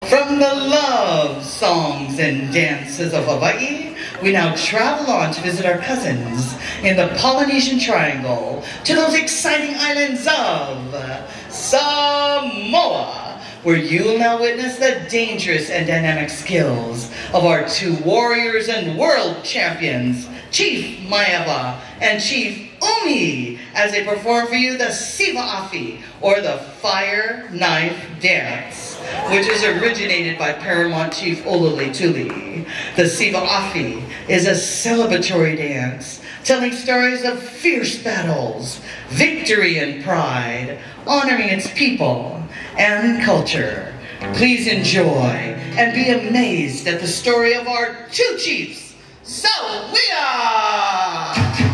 From the love songs and dances of Hawaii, we now travel on to visit our cousins in the Polynesian Triangle to those exciting islands of Samoa, where you will now witness the dangerous and dynamic skills of our two warriors and world champions, Chief Maeva and Chief Umi, as they perform for you the Siva Afi, or the Fire Knife Dance, which is originated by Paramount Chief Olole Tuli. The Siva Afi is a celebratory dance telling stories of fierce battles, victory and pride, honoring its people and culture. Please enjoy and be amazed at the story of our two chiefs. So we are...